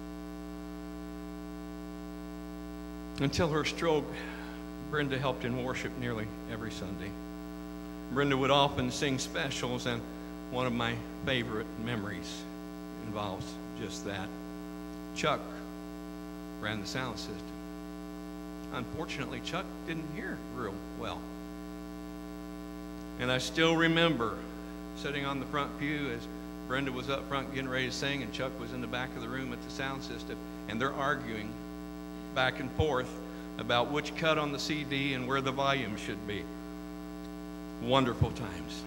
Until her stroke, Brenda helped in worship nearly every Sunday. Brenda would often sing specials, and one of my favorite memories involves just that. Chuck ran the sound system. Unfortunately, Chuck didn't hear real well. And I still remember sitting on the front pew as Brenda was up front getting ready to sing, and Chuck was in the back of the room at the sound system, and they're arguing back and forth about which cut on the CD and where the volume should be. Wonderful times.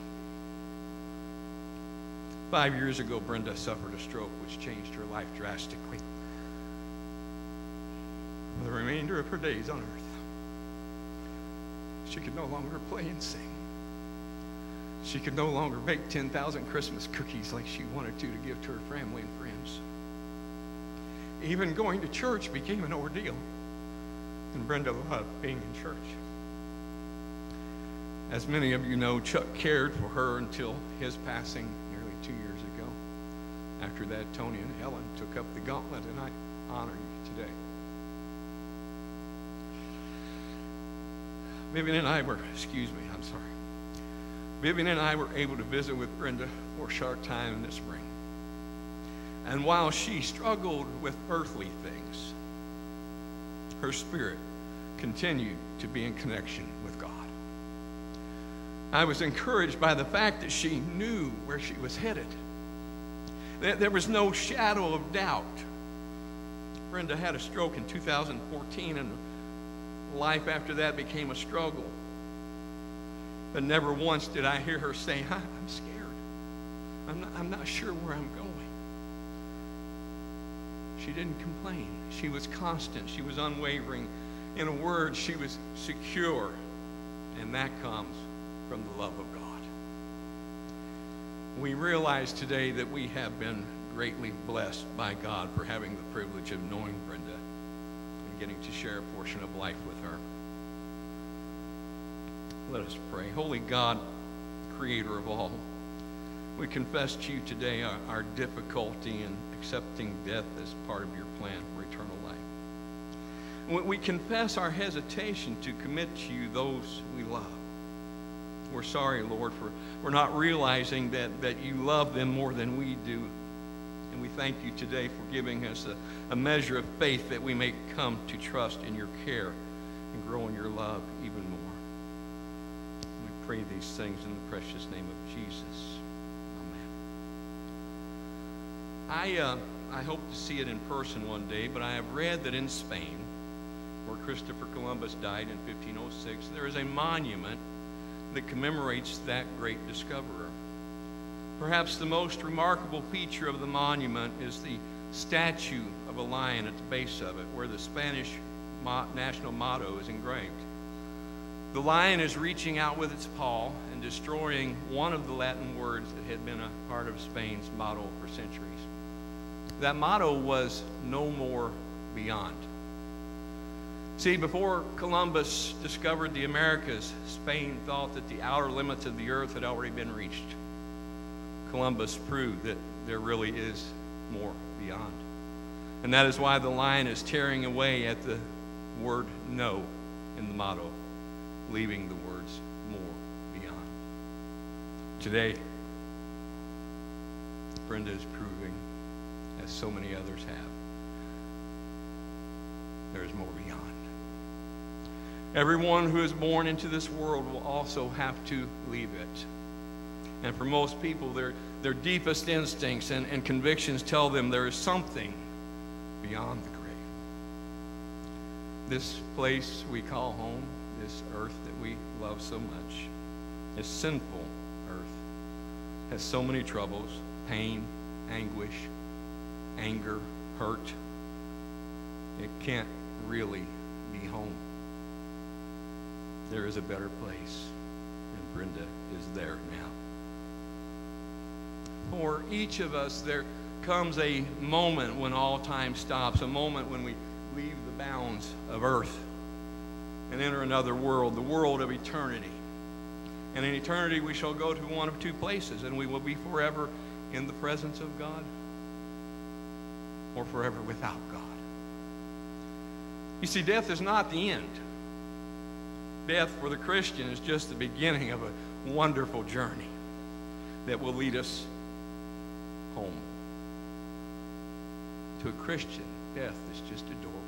5 years ago, Brenda suffered a stroke which changed her life drastically. For the remainder of her days on earth, she could no longer play and sing. She could no longer bake 10,000 Christmas cookies like she wanted to give to her family and friends. Even going to church became an ordeal. And Brenda loved being in church. As many of you know, Chuck cared for her until his passing nearly 2 years ago. After that, Tony and Helen took up the gauntlet, and I honor you today. Vivian and I were able to visit with Brenda for a short time in the spring. And while she struggled with earthly things, her spirit continued to be in connection with God. I was encouraged by the fact that she knew where she was headed. There was no shadow of doubt. Brenda had a stroke in 2014, and life after that became a struggle. But never once did I hear her say, "I'm scared. I'm not sure where I'm going." She didn't complain. She was constant. She was unwavering. In a word, she was secure. And that comes from the love of God. We realize today that we have been greatly blessed by God for having the privilege of knowing Brenda and getting to share a portion of life with her. Let us pray. Holy God, creator of all, we confess to you today our difficulty in accepting death as part of your plan for eternal life. We confess our hesitation to commit to you those we love. We're sorry, Lord, for not realizing that you love them more than we do. And we thank you today for giving us a measure of faith that we may come to trust in your care and grow in your love even more. We pray these things in the precious name of Jesus. Amen. I hope to see it in person one day, but I have read that in Spain, where Christopher Columbus died in 1506, there is a monument that commemorates that great discoverer. Perhaps the most remarkable feature of the monument is the statue of a lion at the base of it, where the Spanish national motto is engraved. The lion is reaching out with its paw and destroying one of the Latin words that had been a part of Spain's motto for centuries. That motto was "No more beyond." See, before Columbus discovered the Americas, Spain thought that the outer limits of the earth had already been reached. Columbus proved that there really is more beyond. And that is why the lion is tearing away at the word "no" in the motto, leaving the words "more beyond." Today, Brenda is proving, as so many others have, there is more beyond. Everyone who is born into this world will also have to leave it. And for most people, their deepest instincts and convictions tell them there is something beyond the grave. This place we call home, this earth that we love so much, this sinful earth, has so many troubles, pain, anguish, anger, hurt. It can't really be home. There is a better place, and Brenda is there now. For each of us, there comes a moment when all time stops, a moment when we leave the bounds of earth and enter another world, the world of eternity. And in eternity, we shall go to one of two places, and we will be forever in the presence of God or forever without God. You see, death is not the end. Death for the Christian is just the beginning of a wonderful journey that will lead us home. To a Christian, death is just a doorway.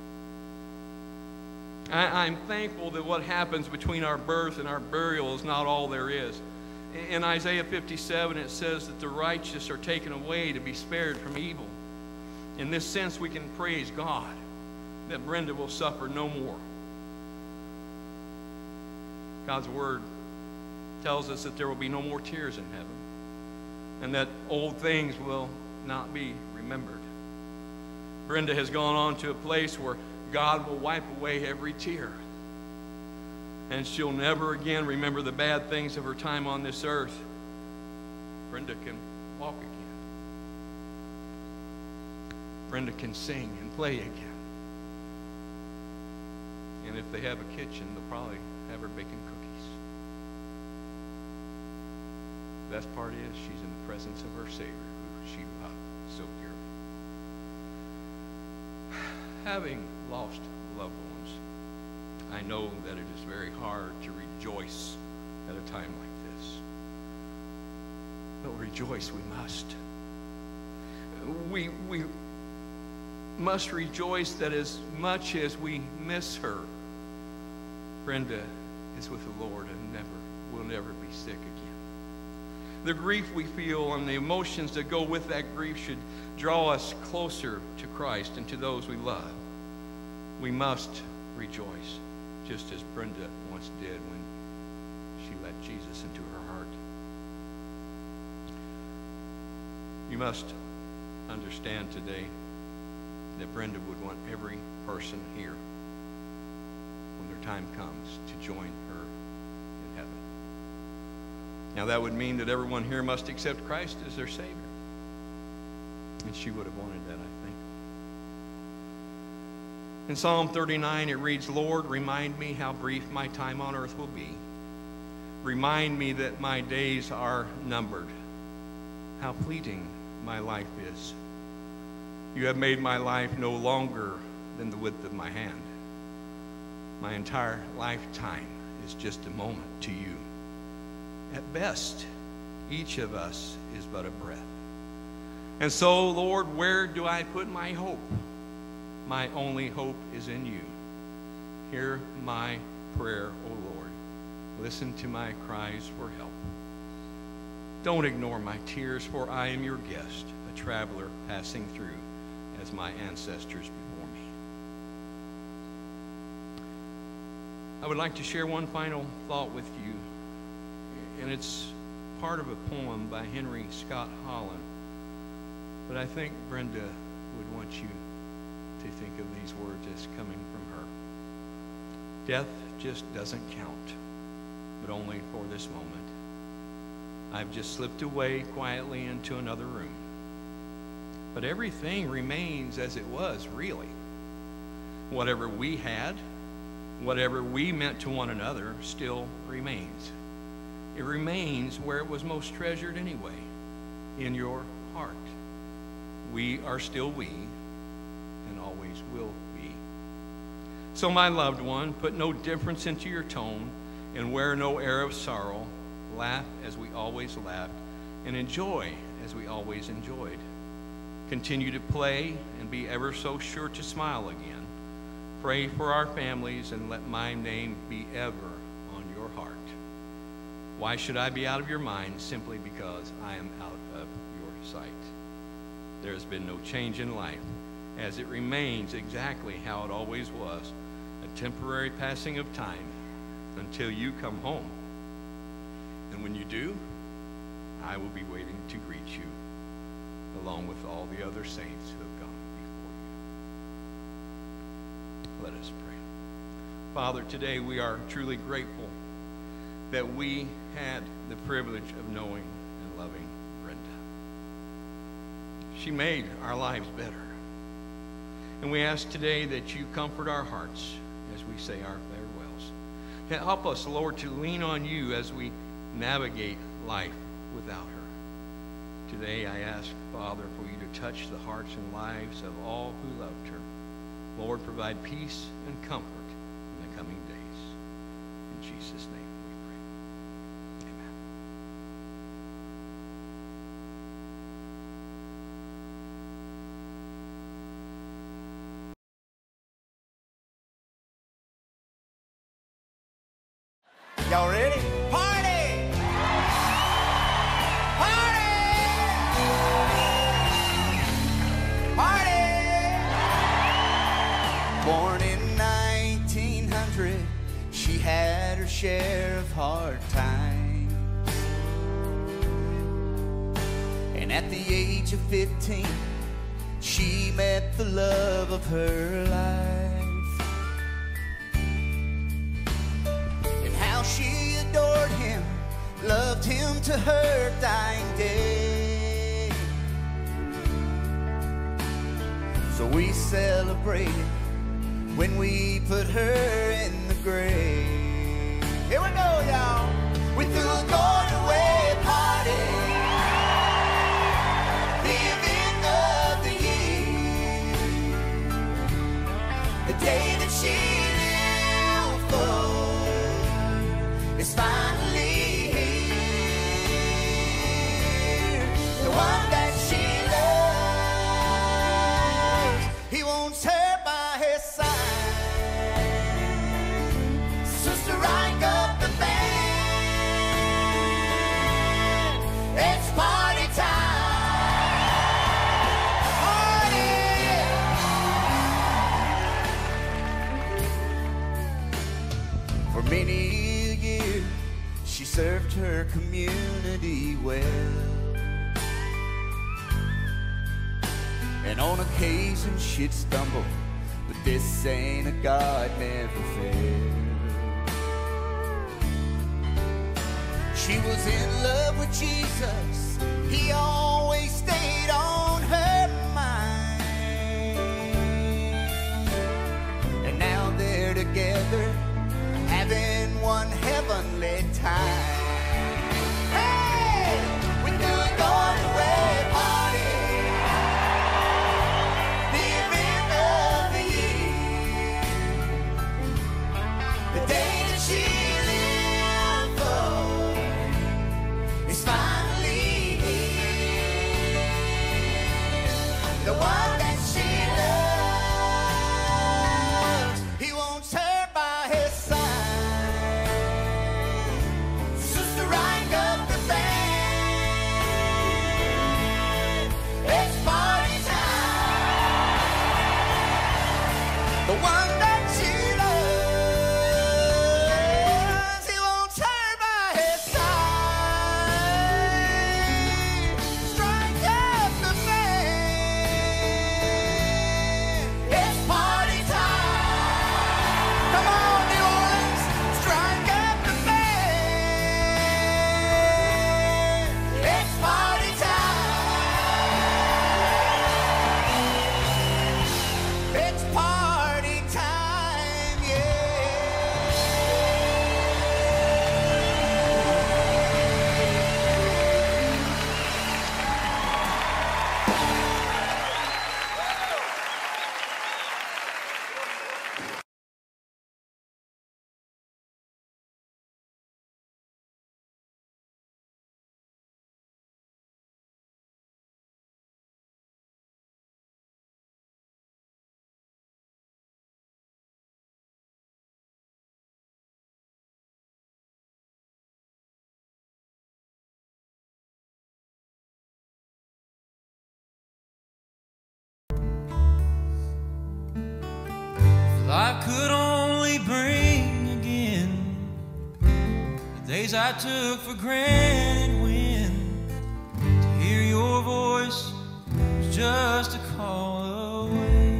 I'm thankful that what happens between our birth and our burial is not all there is. In Isaiah 57, it says that the righteous are taken away to be spared from evil. In this sense, we can praise God that Brenda will suffer no more. God's word tells us that there will be no more tears in heaven, and that old things will not be remembered. Brenda has gone on to a place where God will wipe away every tear, and she'll never again remember the bad things of her time on this earth. Brenda can walk again. Brenda can sing and play again. And if they have a kitchen, they'll probably have her baking cookies. The best part is she's in the presence of her Savior, who she loved so dearly. Having lost loved ones, I know that it is very hard to rejoice at a time like this. But rejoice we must. We must rejoice that as much as we miss her, Brenda is with the Lord and will never be sick again. The grief we feel and the emotions that go with that grief should draw us closer to Christ and to those we love. We must rejoice, just as Brenda once did when she let Jesus into her heart. You must understand today that Brenda would want every person here, when their time comes, to join her in heaven. Now that would mean that everyone here must accept Christ as their Savior. And she would have wanted that, I think. In Psalm 39 it reads, "Lord, remind me how brief my time on earth will be. Remind me that my days are numbered. How fleeting my life is. You have made my life no longer than the width of my hand. My entire lifetime is just a moment to you. At best, each of us is but a breath. And so, Lord, where do I put my hope? My only hope is in you. Hear my prayer, O Lord. Listen to my cries for help. Don't ignore my tears, for I am your guest, a traveler passing through as my ancestors before me." I would like to share one final thought with you, and it's part of a poem by Henry Scott Holland. But I think Brenda would want you to think of these words as coming from her. Death just doesn't count, but only for this moment. I've just slipped away quietly into another room. But everything remains as it was, really. Whatever we had, whatever we meant to one another, still remains. It remains where it was most treasured anyway, in your heart. We are still we, and always will be. So, my loved one, put no difference into your tone, and wear no air of sorrow. Laugh as we always laughed, and enjoy as we always enjoyed. Continue to play and be ever so sure to smile again. Pray for our families and let my name be ever on your heart. Why should I be out of your mind? Simply because I am out of your sight. There has been no change in life, as it remains exactly how it always was, a temporary passing of time until you come home. And when you do, I will be waiting to greet you, along with all the other saints who have gone before you. Let us pray. Father, today we are truly grateful that we had the privilege of knowing and loving Brenda. She made our lives better. And we ask today that you comfort our hearts as we say our farewells. Help us, Lord, to lean on you as we navigate life without her. Today I ask, Father, for you to touch the hearts and lives of all who loved her. Lord, provide peace and comfort in the coming days. In Jesus' name we pray. Amen. Y'all ready? Party! Party! Party! Born in 1900, she had her share of hard times. And at the age of 15, she met the love of her life. She adored him, loved him to her dying day. So we celebrated when we put her in the grave. Here we go, y'all. We threw a going away party, the event of the year, the day that she lived for. It's finally here. The one that she loves, he wants her by his side. Sister, rank up the band. It's party time. Party. For many she served her community well, and on occasion she'd stumble, but this ain't a God never failed. She was in love with Jesus, he always stayed on her mind, and now they're together having one heavenly time. Hey, we do a going away party, the event of the year, the day that she lived for is finally here. The one that she loves, he wants her by his side. The one that she loves, he wants her by his side. days I took for granted when to hear your voice was just a call away.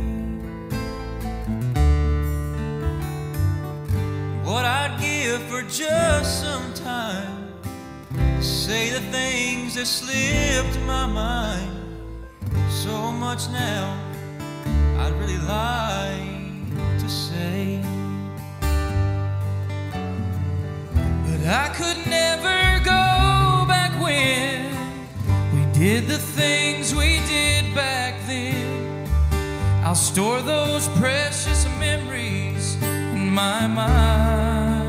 What I'd give for just some time to say the things that slipped my mind. So much now I'd really like to say, but I could never go back when we did the things we did back then. I'll store those precious memories in my mind.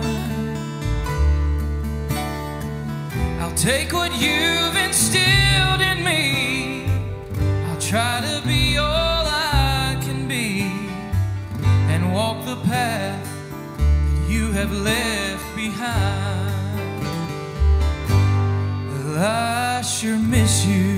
I'll take what you've instilled in me. I'll try to be all I can be and walk the path that you have left behind. Well, I sure miss you.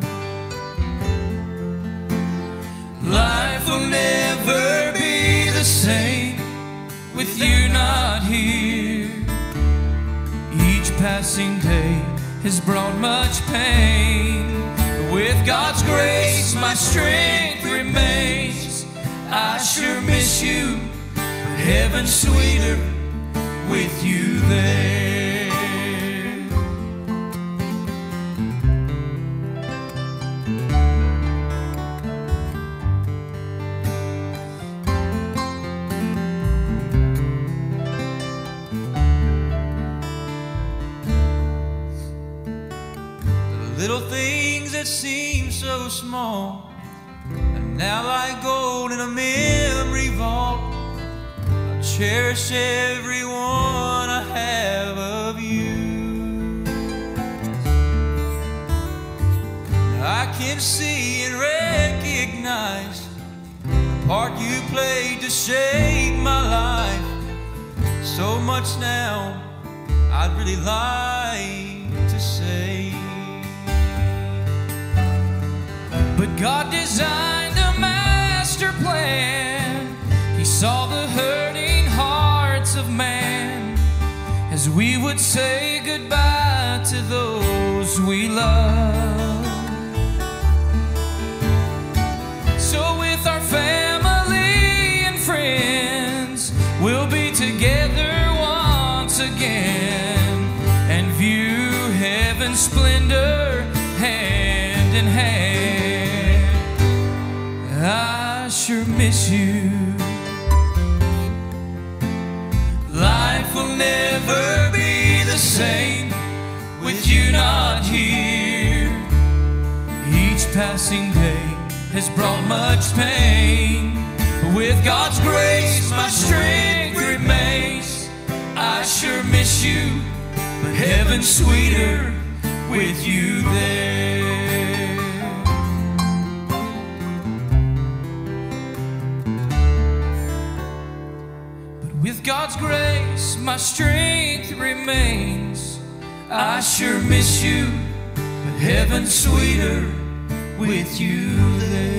Life will never be the same with you not here. Each passing day has brought much pain, but with God's grace my strength remains. I sure miss you, but heaven's sweeter with you there. Little things that seem so small are now like gold in a memory vault. I'll cherish every one I have of you. I can see and recognize the part you played to shape my life. So much now I'd really like to say, but God designed a master plan. He saw the hurting hearts of man as we would say goodbye to those we love. So with our family and friends, we'll be together once again and view heaven's splendor hand in hand. I sure miss you. Life will never be the same with you not here. Each passing day has brought much pain, but with God's grace my strength remains. I sure miss you, but heaven's sweeter with you there. With God's grace, my strength remains. I sure miss you, but heaven's sweeter with you there.